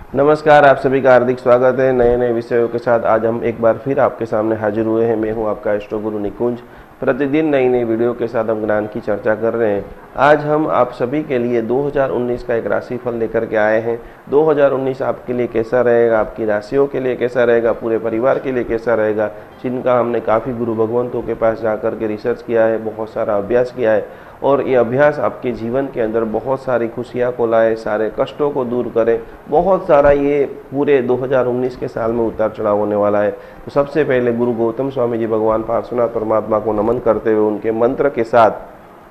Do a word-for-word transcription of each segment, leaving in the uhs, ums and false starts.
नमस्कार, आप सभी का हार्दिक स्वागत है नए नए विषयों के साथ। आज हम एक बार फिर आपके सामने हाजिर हुए हैं। मैं हूं आपका एस्ट्रो गुरु निकुंज। प्रतिदिन नई नई वीडियो के साथ हम ज्ञान की चर्चा कर रहे हैं। आज हम आप सभी के लिए दो हज़ार उन्नीस का एक राशिफल लेकर के आए हैं। दो हज़ार उन्नीस आपके लिए कैसा रहेगा, आपकी राशियों के लिए कैसा रहेगा, पूरे परिवार के लिए कैसा रहेगा, जिनका हमने काफ़ी गुरु भगवंतों के पास जाकर के रिसर्च किया है, बहुत सारा अभ्यास किया है और ये अभ्यास आपके जीवन के अंदर बहुत सारी खुशियाँ को लाए, सारे कष्टों को दूर करे। बहुत सारा ये पूरे दो हज़ार उन्नीस के साल में उतार चढ़ाव होने वाला है। तो सबसे पहले गुरु गौतम स्वामी जी भगवान पार्श्वनाथ परमात्मा को नमन करते हुए उनके मंत्र के साथ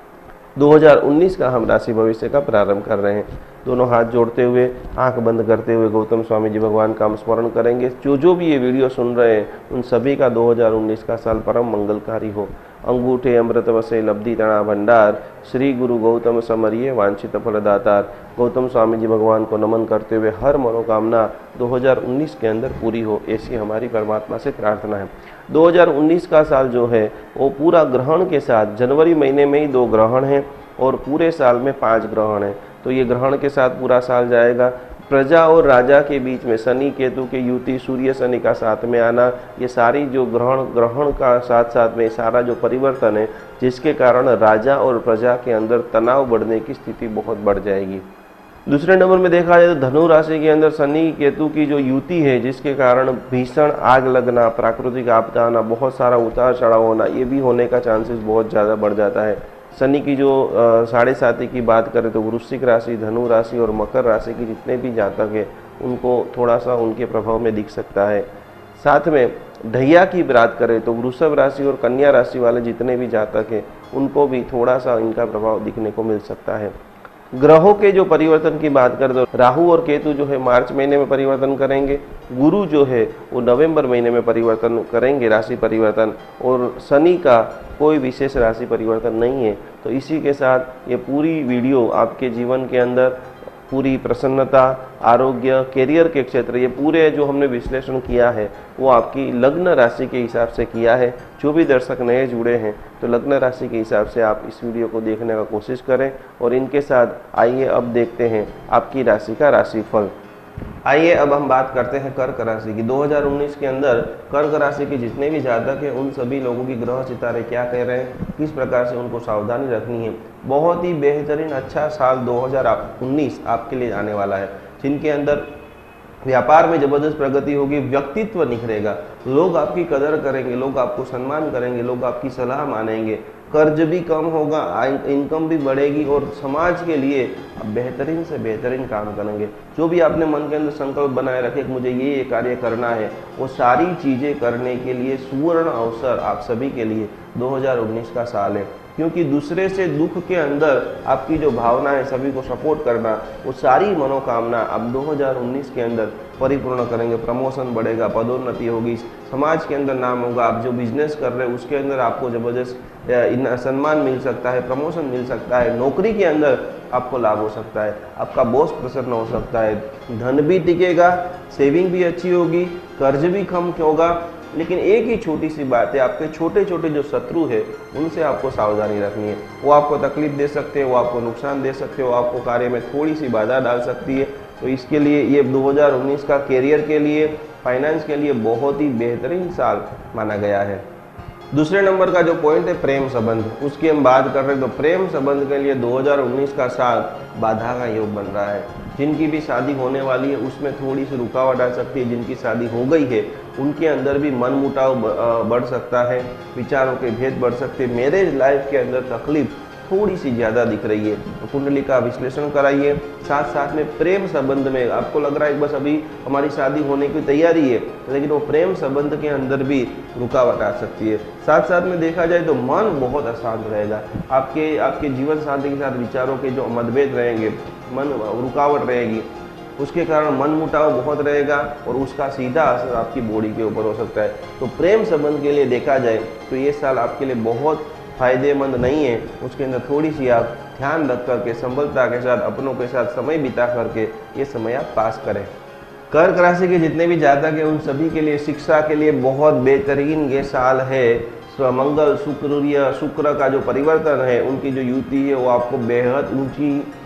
दो हज़ार उन्नीस का हम राशि भविष्य का प्रारंभ कर रहे हैं। दोनों हाथ जोड़ते हुए, आंख बंद करते हुए गौतम स्वामी जी भगवान का हम स्मरण करेंगे। जो जो भी ये वीडियो सुन रहे हैं उन सभी का दो हज़ार उन्नीस का साल परम मंगलकारी हो। अंगूठे अमृत वसे लब्धि तणा भंडार, श्री गुरु गौतम समरिये वांछित फलदातार। गौतम स्वामी जी भगवान को नमन करते हुए हर मनोकामना दो हज़ार उन्नीस के अंदर पूरी हो, ऐसी हमारी परमात्मा से प्रार्थना है। दो हज़ार उन्नीस का साल जो है वो पूरा ग्रहण के साथ, जनवरी महीने में ही दो ग्रहण हैं और पूरे साल में पांच ग्रहण हैं। तो ये ग्रहण के साथ पूरा साल जाएगा। प्रजा और राजा के बीच में शनि केतु के युति, सूर्य शनि का साथ में आना, ये सारी जो ग्रहण ग्रहण का साथ साथ में सारा जो परिवर्तन है, जिसके कारण राजा और प्रजा के अंदर तनाव बढ़ने की स्थिति बहुत बढ़ जाएगी। दूसरे नंबर में देखा जाए तो धनु राशि के अंदर शनि केतु की जो युति है, जिसके कारण भीषण आग लगना, प्राकृतिक आपदा आना, बहुत सारा उतार चढ़ाव होना, ये भी होने का चांसेस बहुत ज़्यादा बढ़ जाता है। शनि की जो साढ़े साथी की बात करें तो वृश्चिक राशि, धनु राशि और मकर राशि की जितने भी जातक है उनको थोड़ा सा उनके प्रभाव में दिख सकता है। साथ में ढैया की बात करें तो वृषभ राशि और कन्या राशि वाले जितने भी जातक हैं उनको भी थोड़ा सा इनका प्रभाव दिखने को मिल सकता है। ग्रहों के जो परिवर्तन की बात करें तो राहु और केतु जो है मार्च महीने में परिवर्तन करेंगे, गुरु जो है वो नवंबर महीने में परिवर्तन करेंगे, राशि परिवर्तन, और शनि का कोई विशेष राशि परिवर्तन नहीं है। तो इसी के साथ ये पूरी वीडियो आपके जीवन के अंदर पूरी प्रसन्नता, आरोग्य, करियर के क्षेत्र, ये पूरे जो हमने विश्लेषण किया है वो आपकी लग्न राशि के हिसाब से किया है। जो भी दर्शक नए जुड़े हैं तो लग्न राशि के हिसाब से आप इस वीडियो को देखने का कोशिश करें। और इनके साथ आइए अब देखते हैं आपकी राशि का राशिफल। आइए अब हम बात करते हैं कर्क राशि की। दो हज़ार उन्नीस के अंदर कर्क राशि के जितने भी जातक हैं उन सभी लोगों की ग्रह सितारे क्या कह रहे हैं, किस प्रकार से उनको सावधानी रखनी है। बहुत ही बेहतरीन अच्छा साल दो हज़ार उन्नीस आपके लिए आने वाला है, जिनके अंदर व्यापार में जबरदस्त प्रगति होगी, व्यक्तित्व निखरेगा, लोग आपकी कदर करेंगे, लोग आपको सम्मान करेंगे, लोग आपकी सलाह मानेंगे, कर्ज भी कम होगा, इनकम भी बढ़ेगी और समाज के लिए बेहतरीन से बेहतरीन काम करेंगे। जो भी आपने मन के अंदर संकल्प बनाए रखे कि मुझे ये ये कार्य करना है, वो सारी चीज़ें करने के लिए सुवर्ण अवसर आप सभी के लिए दो हज़ार उन्नीस का साल है। क्योंकि दूसरे से दुख के अंदर आपकी जो भावना है, सभी को सपोर्ट करना, वो सारी मनोकामना आप दो हज़ार उन्नीस के अंदर परिपूर्ण करेंगे। प्रमोशन बढ़ेगा, पदोन्नति होगी, समाज के अंदर नाम होगा। आप जो बिजनेस कर रहे हैं उसके अंदर आपको ज़बरदस्त सम्मान मिल सकता है, प्रमोशन मिल सकता है, नौकरी के अंदर आपको लाभ हो सकता है, आपका बॉस प्रसन्न हो सकता है, धन भी टिकेगा, सेविंग भी अच्छी होगी, कर्ज भी कम होगा। लेकिन एक ही छोटी सी बात है, आपके छोटे छोटे जो शत्रु है उनसे आपको सावधानी रखनी है। वो आपको तकलीफ दे सकते हैं, वो आपको नुकसान दे सकते हैं, वो आपको कार्य में थोड़ी सी बाधा डाल सकती है। तो इसके लिए ये दो हज़ार उन्नीस का करियर के लिए, फाइनेंस के लिए बहुत ही बेहतरीन साल माना गया है। दूसरे नंबर का जो पॉइंट है प्रेम संबंध, उसकी हम बात कर रहे हैं। तो प्रेम संबंध के लिए दो हज़ार उन्नीस का साल बाधा का योग बन रहा है। जिनकी भी शादी होने वाली है उसमें थोड़ी सी रुकावट आ सकती है। जिनकी शादी हो गई है उनके अंदर भी मन मुटाव बढ़ सकता है, विचारों के भेद बढ़ सकते हैं, मैरिज लाइफ के अंदर तकलीफ थोड़ी सी ज़्यादा दिख रही है। तो कुंडली का विश्लेषण कराइए। साथ साथ में प्रेम संबंध में आपको लग रहा है कि बस अभी हमारी शादी होने की तैयारी है, लेकिन वो प्रेम संबंध के अंदर भी रुकावट आ सकती है। साथ साथ में देखा जाए तो मन बहुत अशांत रहेगा। आपके आपके जीवन साथी के साथ विचारों के जो मतभेद रहेंगे, मन रुकावट रहेगी, उसके कारण मन मुटाव बहुत रहेगा और उसका सीधा असर आपकी बॉडी के ऊपर हो सकता है। तो प्रेम संबंध के लिए देखा जाए तो ये साल आपके लिए बहुत फायदेमंद नहीं है। उसके अंदर थोड़ी सी आप ध्यान रख करके, संबलता के साथ, अपनों के साथ समय बिता करके ये समय आप पास करें। कर्क राशि के जितने भी जातक हैं उन सभी के लिए शिक्षा के लिए बहुत बेहतरीन ये साल है। मंगल शुक्र शुक्र का जो परिवर्तन है, उनकी जो युति है वो आपको बेहद ऊंची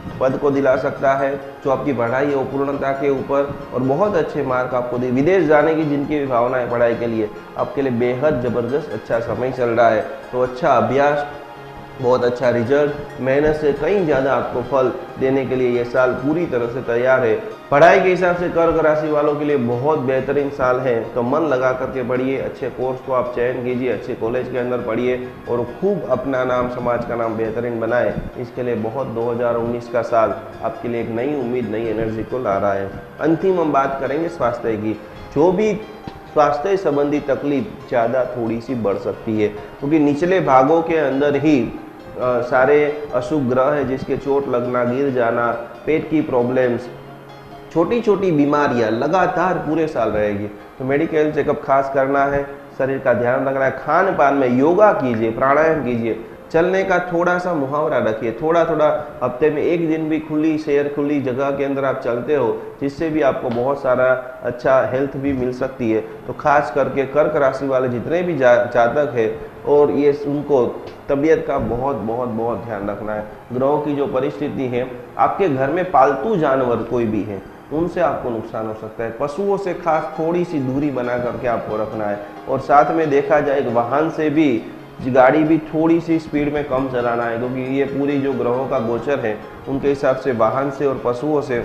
पद को दिला सकता है, जो आपकी पढ़ाई है वो पूर्णता के ऊपर और बहुत अच्छे मार्क आपको दे। विदेश जाने की जिनकी भी भावना है पढ़ाई के लिए, आपके लिए बेहद ज़बरदस्त अच्छा समय चल रहा है। तो अच्छा अभ्यास, बहुत अच्छा रिजल्ट, मेहनत से कहीं ज़्यादा आपको फल देने के लिए ये साल पूरी तरह से तैयार है। पढ़ाई के हिसाब से कर्क राशि वालों के लिए बहुत बेहतरीन साल है। तो मन लगा करके पढ़िए, अच्छे कोर्स को आप चयन कीजिए, अच्छे कॉलेज के अंदर पढ़िए और खूब अपना नाम, समाज का नाम बेहतरीन बनाए। इसके लिए बहुत दो हज़ार उन्नीस का साल आपके लिए एक नई उम्मीद, नई एनर्जी को ला रहा है। अंतिम हम बात करेंगे स्वास्थ्य की। जो भी स्वास्थ्य संबंधी तकलीफ ज़्यादा थोड़ी सी बढ़ सकती है, क्योंकि निचले भागों के अंदर ही आ, सारे अशुभ ग्रह है, जिसके चोट लगना, गिर जाना, पेट की प्रॉब्लम्स, छोटी छोटी बीमारियां लगातार पूरे साल रहेगी। तो मेडिकल चेकअप खास करना है, शरीर का ध्यान रखना है, खान पान में योगा कीजिए, प्राणायाम कीजिए, चलने का थोड़ा सा मुहावरा रखिए, थोड़ा थोड़ा हफ्ते में एक दिन भी खुली शहर, खुली जगह के अंदर आप चलते हो, जिससे भी आपको बहुत सारा अच्छा हेल्थ भी मिल सकती है। तो खास करके कर्क राशि वाले जितने भी जा, जातक है और ये उनको तबीयत का बहुत बहुत बहुत ध्यान रखना है। ग्रहों की जो परिस्थिति है, आपके घर में पालतू जानवर कोई भी है उनसे आपको नुकसान हो सकता है। पशुओं से खास थोड़ी सी दूरी बना करके आपको रखना है। और साथ में देखा जाए वाहन से भी, गाड़ी भी थोड़ी सी स्पीड में कम चलाना है, क्योंकि ये पूरी जो ग्रहों का गोचर है उनके हिसाब से वाहन से और पशुओं से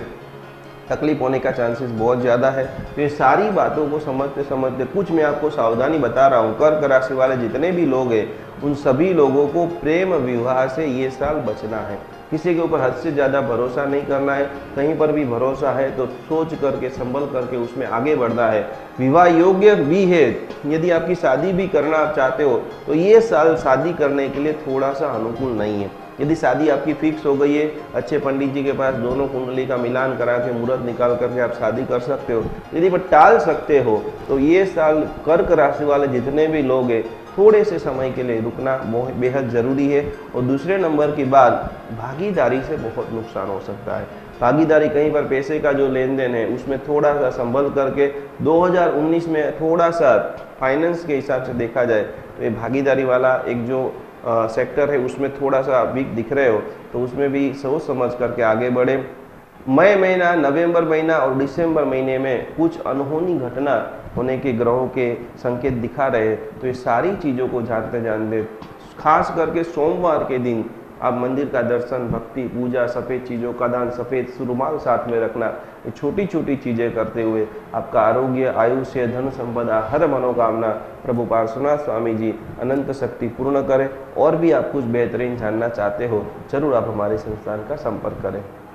तकलीफ होने का चांसेस बहुत ज़्यादा है। तो ये सारी बातों को समझते समझते कुछ मैं आपको सावधानी बता रहा हूँ। कर्क राशि वाले जितने भी लोग हैं उन सभी लोगों को प्रेम विवाह से ये साल बचना है। किसी के ऊपर हद से ज़्यादा भरोसा नहीं करना है। कहीं पर भी भरोसा है तो सोच करके, संभल करके उसमें आगे बढ़ना है। विवाह योग्य भी है, यदि आपकी शादी भी करना आप चाहते हो तो ये साल शादी करने के लिए थोड़ा सा अनुकूल नहीं है। यदि शादी आपकी फिक्स हो गई है, अच्छे पंडित जी के पास दोनों कुंडली का मिलान करा के मुहूर्त निकाल करके आप शादी कर सकते हो। यदि वह टाल सकते हो तो ये साल कर्क राशि वाले जितने भी लोग हैं थोड़े से समय के लिए रुकना बेहद ज़रूरी है। और दूसरे नंबर की बात, भागीदारी से बहुत नुकसान हो सकता है। भागीदारी, कहीं पर पैसे का जो लेन देन है उसमें थोड़ा सा संभल करके, दो हज़ार उन्नीस में थोड़ा सा फाइनेंस के हिसाब से देखा जाए तो ये भागीदारी वाला एक जो आ, सेक्टर है उसमें थोड़ा सा वीक दिख रहे हो तो उसमें भी सोच समझ करके आगे बढ़े। मई महीना, नवंबर महीना और दिसंबर महीने में कुछ अनहोनी घटना होने के ग्रहों के संकेत दिखा रहे हैं। तो ये सारी चीज़ों को जानते जानते खास करके सोमवार के दिन आप मंदिर का दर्शन, भक्ति, पूजा, सफ़ेद चीज़ों का दान, सफ़ेद रुमाल साथ में रखना, ये छोटी छोटी चीज़ें करते हुए आपका आरोग्य, आयुष्य, धन संपदा, हर मनोकामना प्रभु पार्श्वनाथ स्वामी जी अनंत शक्ति पूर्ण करें। और भी आप कुछ बेहतरीन जानना चाहते हो जरूर आप हमारे संस्थान का संपर्क करें।